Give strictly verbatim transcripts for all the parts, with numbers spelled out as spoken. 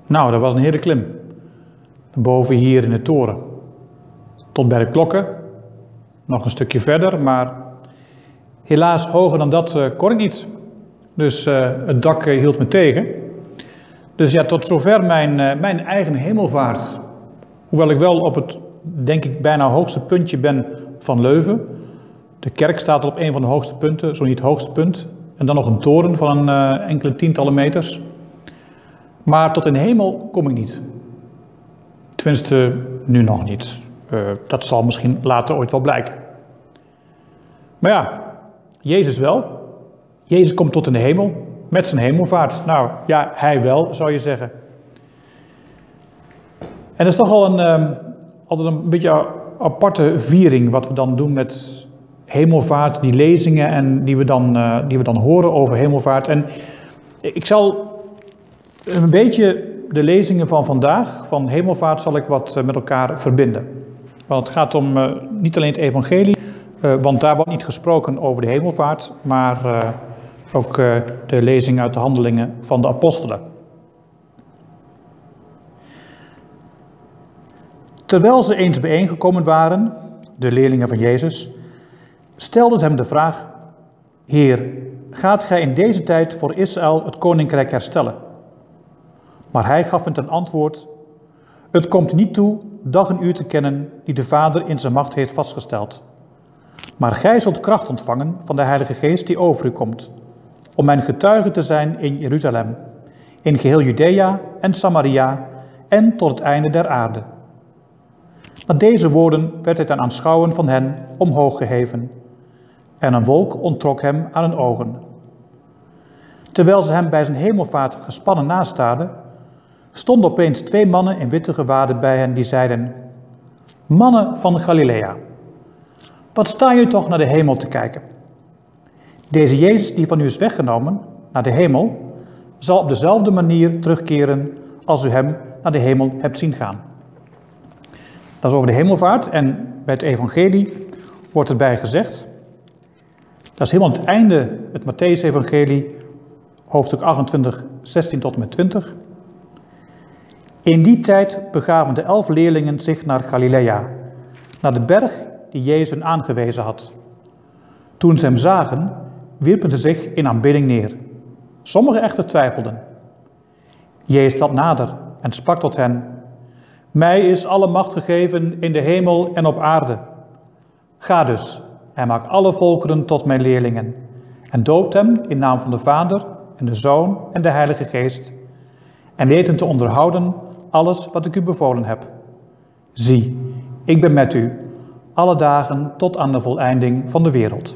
Nou, dat was een hele klim. Boven hier in de toren. Tot bij de klokken. Nog een stukje verder, maar helaas hoger dan dat uh, kon ik niet. Dus uh, het dak uh, hield me tegen. Dus ja, tot zover mijn, uh, mijn eigen hemelvaart. Hoewel ik wel op het, denk ik, bijna hoogste puntje ben van Leuven. De kerk staat op een van de hoogste punten, zo niet het hoogste punt. En dan nog een toren van een uh, enkele tientallen meters. Maar tot in de hemel kom ik niet. Tenminste, nu nog niet. Uh, dat zal misschien later ooit wel blijken. Maar ja, Jezus wel. Jezus komt tot in de hemel met zijn hemelvaart. Nou ja, hij wel, zou je zeggen. En dat is toch al een, uh, altijd een beetje aparte viering wat we dan doen met hemelvaart, die lezingen en die we dan, uh, die we dan horen over hemelvaart. En ik zal een beetje de lezingen van vandaag, van hemelvaart, zal ik wat uh, met elkaar verbinden. Want het gaat om uh, niet alleen het evangelie, uh, want daar wordt niet gesproken over de hemelvaart, maar uh, ook uh, de lezing uit de handelingen van de apostelen. Terwijl ze eens bijeengekomen waren, de leerlingen van Jezus, stelden ze hem de vraag: Heer, gaat gij in deze tijd voor Israël het koninkrijk herstellen? Maar hij gaf hen ten antwoord: Het komt niet toe dag en uur te kennen die de Vader in zijn macht heeft vastgesteld. Maar gij zult kracht ontvangen van de Heilige Geest die over u komt, om mijn getuige te zijn in Jeruzalem, in geheel Judea en Samaria en tot het einde der aarde. Na deze woorden werd hij ten aanschouwen van hen omhoog geheven, en een wolk onttrok hem aan hun ogen. Terwijl ze hem bij zijn hemelvaart gespannen nastaarden, stonden opeens twee mannen in witte gewaden bij hen die zeiden: Mannen van Galilea, wat staan jullie toch naar de hemel te kijken? Deze Jezus die van u is weggenomen naar de hemel, zal op dezelfde manier terugkeren als u hem naar de hemel hebt zien gaan. Dat is over de hemelvaart en bij het evangelie wordt erbij gezegd. Dat is helemaal aan het einde, het Mattheüs-evangelie, hoofdstuk achtentwintig, zestien tot en met twintig. In die tijd begaven de elf leerlingen zich naar Galilea, naar de berg die Jezus hen aangewezen had. Toen ze hem zagen, wierpen ze zich in aanbidding neer. Sommigen echter twijfelden. Jezus trad nader en sprak tot hen: Mij is alle macht gegeven in de hemel en op aarde. Ga dus en maak alle volkeren tot mijn leerlingen en doopt hem in naam van de Vader en de Zoon en de Heilige Geest en leert hen te onderhouden alles wat ik u bevolen heb. Zie, ik ben met u alle dagen tot aan de voleinding van de wereld.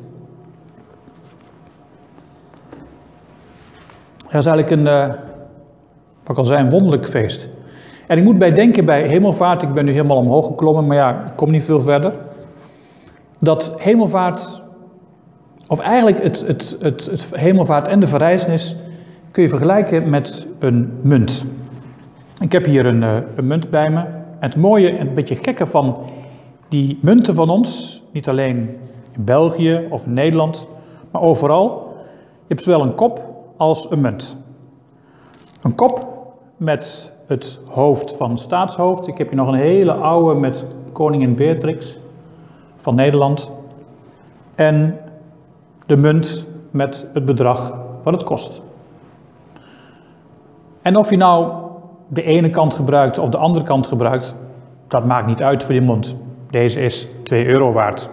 Dat is eigenlijk een, uh, wat ik al zei, een wonderlijk feest. En ik moet bij denken bij hemelvaart, ik ben nu helemaal omhoog geklommen, maar ja, ik kom niet veel verder. Dat hemelvaart, of eigenlijk het, het, het, het hemelvaart en de verrijzenis, kun je vergelijken met een munt. Ik heb hier een, een munt bij me. En het mooie en een beetje gekke van die munten van ons, niet alleen in België of in Nederland, maar overal, je hebt zowel een kop als een munt. Een kop met het hoofd van staatshoofd. Ik heb hier nog een hele oude met koningin Beatrix van Nederland. En de munt met het bedrag wat het kost. En of je nou de ene kant gebruikt of de andere kant gebruikt, dat maakt niet uit voor die munt. Deze is twee euro waard.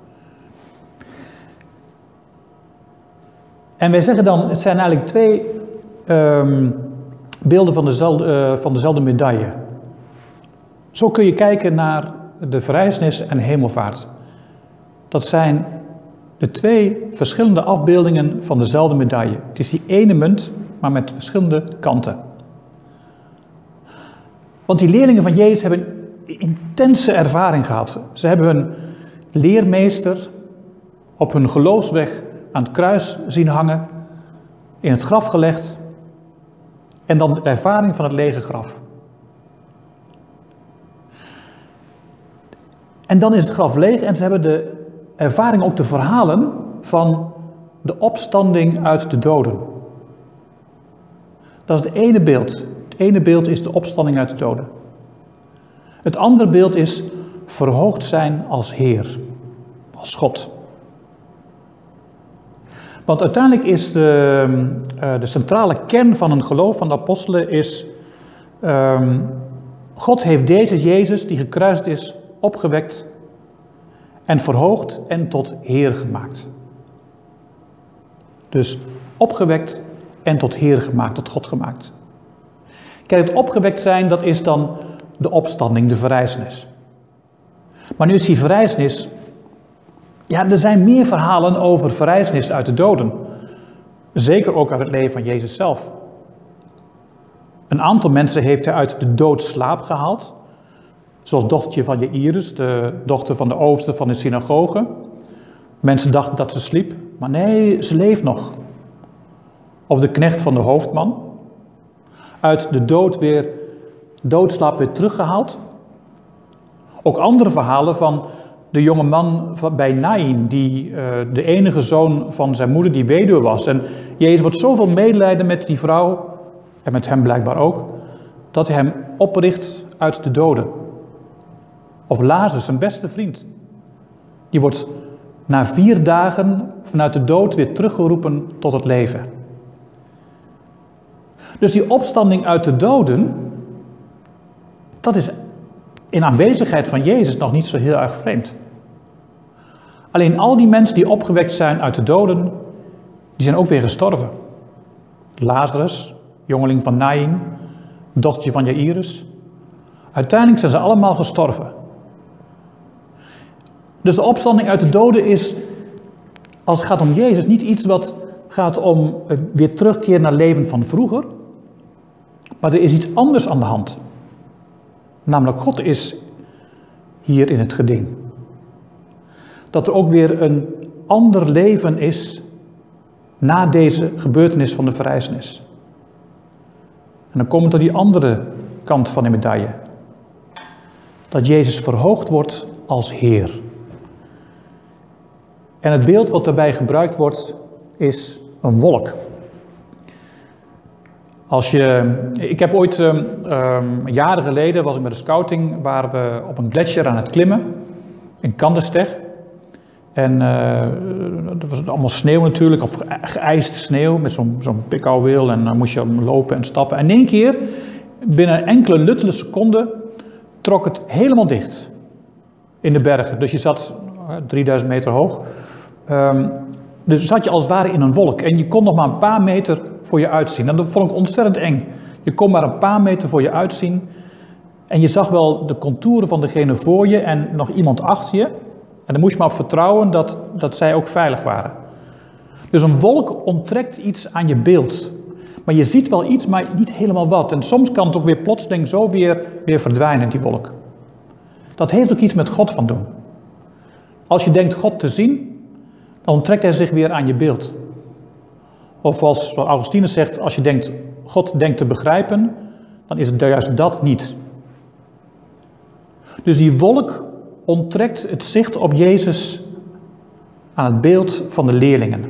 En wij zeggen dan, het zijn eigenlijk twee um, beelden van dezelfde, uh, van dezelfde medaille. Zo kun je kijken naar de verrijzenis en hemelvaart. Dat zijn de twee verschillende afbeeldingen van dezelfde medaille. Het is die ene munt, maar met verschillende kanten. Want die leerlingen van Jezus hebben een intense ervaring gehad. Ze hebben hun leermeester op hun geloofsweg aan het kruis zien hangen, in het graf gelegd, en dan de ervaring van het lege graf. En dan is het graf leeg en ze hebben de ervaring, ook de verhalen van de opstanding uit de doden. Dat is het ene beeld, het ene beeld is de opstanding uit de doden. Het andere beeld is verhoogd zijn als Heer, als God. Want uiteindelijk is de, uh, de centrale kern van een geloof van de apostelen is, um, God heeft deze Jezus die gekruisigd is, opgewekt en verhoogd en tot Heer gemaakt. Dus opgewekt en tot Heer gemaakt, tot God gemaakt. Kijk, het opgewekt zijn, dat is dan de opstanding, de verrijzenis. Maar nu is die verrijzenis, ja, er zijn meer verhalen over verrijzenis uit de doden. Zeker ook uit het leven van Jezus zelf. Een aantal mensen heeft hij uit de dood slaap gehaald. Zoals dochtertje van Jairus, de dochter van de overste van de synagoge. Mensen dachten dat ze sliep, maar nee, ze leeft nog. Of de knecht van de hoofdman. Uit de dood weer, doodslaap weer teruggehaald. Ook andere verhalen van de jonge man bij Naïn, die uh, de enige zoon van zijn moeder die weduwe was. En Jezus wordt zoveel medelijden met die vrouw, en met hem blijkbaar ook, dat hij hem opricht uit de doden. Of Lazarus, zijn beste vriend. Die wordt na vier dagen vanuit de dood weer teruggeroepen tot het leven. Dus die opstanding uit de doden, dat is in aanwezigheid van Jezus nog niet zo heel erg vreemd. Alleen al die mensen die opgewekt zijn uit de doden, die zijn ook weer gestorven. Lazarus, jongeling van Naïn, dochtertje van Jairus. Uiteindelijk zijn ze allemaal gestorven. Dus de opstanding uit de doden is, als het gaat om Jezus, niet iets wat gaat om weer terugkeer naar leven van vroeger. Maar er is iets anders aan de hand. Namelijk, God is hier in het geding. Dat er ook weer een ander leven is na deze gebeurtenis van de verrijzenis. En dan komen we tot die andere kant van de medaille. Dat Jezus verhoogd wordt als Heer. En het beeld wat daarbij gebruikt wordt, is een wolk. Als je, ik heb ooit, um, um, jaren geleden was ik met de scouting, waren we op een gletsjer aan het klimmen, in Kandersteg. En uh, er was allemaal sneeuw natuurlijk, of geijst sneeuw, met zo'n zo'n pikhouweel, en dan moest je lopen en stappen. En in één keer, binnen enkele luttele seconden, trok het helemaal dicht. In de bergen, dus je zat uh, drieduizend meter hoog. Um, dus zat je als het ware in een wolk en je kon nog maar een paar meter voor je uitzien. En dat vond ik ontzettend eng. Je kon maar een paar meter voor je uitzien en je zag wel de contouren van degene voor je en nog iemand achter je. En dan moest je maar op vertrouwen dat, dat zij ook veilig waren. Dus een wolk onttrekt iets aan je beeld. Maar je ziet wel iets, maar niet helemaal wat. En soms kan het ook weer plotseling zo weer, weer verdwijnen, die wolk. Dat heeft ook iets met God van doen. Als je denkt God te zien, dan onttrekt hij zich weer aan je beeld. Of als Augustinus zegt, als je denkt God denkt te begrijpen, dan is het juist dat niet. Dus die wolk onttrekt het zicht op Jezus aan het beeld van de leerlingen.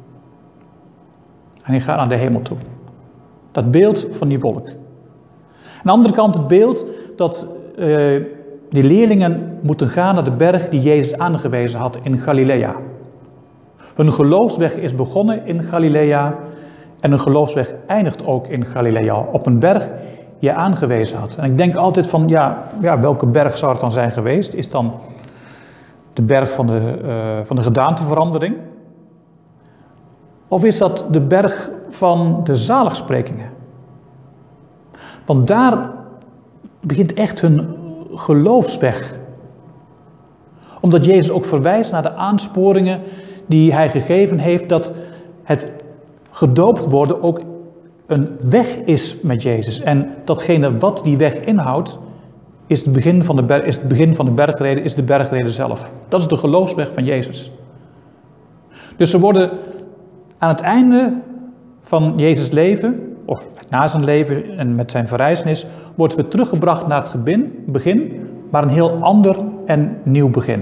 En die gaan naar de hemel toe. Dat beeld van die wolk. Aan de andere kant het beeld dat uh, die leerlingen moeten gaan naar de berg die Jezus aangewezen had in Galilea. Hun geloofsweg is begonnen in Galilea en hun geloofsweg eindigt ook in Galilea, op een berg die hij aangewezen had. En ik denk altijd van, ja, ja welke berg zou het dan zijn geweest? Is dan de berg van de, uh, van de gedaanteverandering? Of is dat de berg van de zaligsprekingen? Want daar begint echt hun geloofsweg. Omdat Jezus ook verwijst naar de aansporingen die hij gegeven heeft, dat het gedoopt worden ook een weg is met Jezus. En datgene wat die weg inhoudt, is het begin van de, ber- is het begin van de bergreden, is de bergreden zelf. Dat is de geloofsweg van Jezus. Dus ze worden aan het einde van Jezus' leven, of na zijn leven en met zijn verrijzenis, wordt weer teruggebracht naar het begin, maar een heel ander en nieuw begin.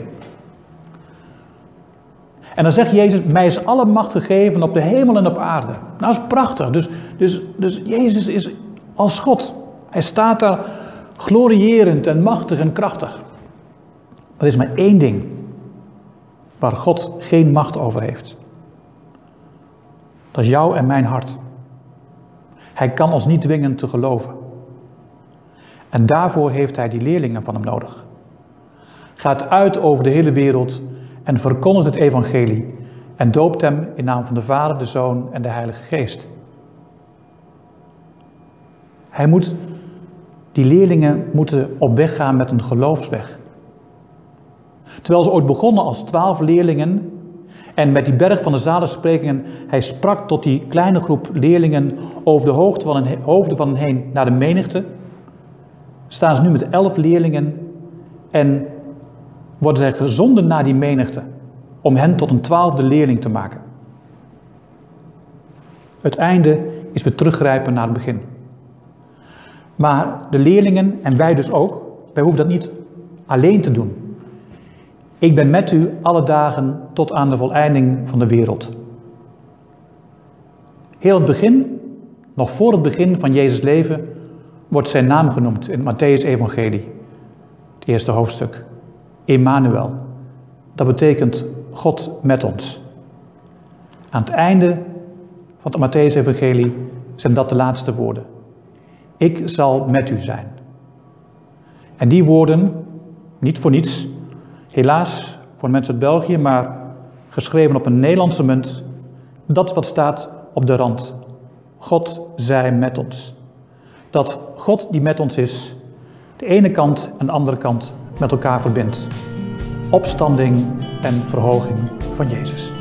En dan zegt Jezus, mij is alle macht gegeven op de hemel en op aarde. Nou, dat is prachtig. Dus, dus, dus Jezus is als God. Hij staat daar glorierend en machtig en krachtig. Er is maar één ding waar God geen macht over heeft. Dat is jouw en mijn hart. Hij kan ons niet dwingen te geloven. En daarvoor heeft hij die leerlingen van hem nodig. Gaat uit over de hele wereld en verkondigt het evangelie en doopt hem in naam van de Vader, de Zoon en de Heilige Geest. Hij moet, die leerlingen moeten op weg gaan met een geloofsweg. Terwijl ze ooit begonnen als twaalf leerlingen en met die berg van de zaligsprekingen, hij sprak tot die kleine groep leerlingen over de hoogte van een, hoofden van hen heen naar de menigte, staan ze nu met elf leerlingen en worden zij gezonden naar die menigte om hen tot een twaalfde leerling te maken. Het einde is weer teruggrijpen naar het begin. Maar de leerlingen, en wij dus ook, wij hoeven dat niet alleen te doen. Ik ben met u alle dagen tot aan de voleinding van de wereld. Heel het begin, nog voor het begin van Jezus' leven, wordt zijn naam genoemd in het Mattheüs-evangelie. Het eerste hoofdstuk. Emmanuel. Dat betekent God met ons. Aan het einde van het Mattheüs-evangelie zijn dat de laatste woorden. Ik zal met u zijn. En die woorden, niet voor niets, helaas voor mensen uit België, maar geschreven op een Nederlandse munt, dat is wat staat op de rand. God zij met ons. Dat God die met ons is, de ene kant en de andere kant met elkaar verbindt. Opstanding en verhoging van Jezus.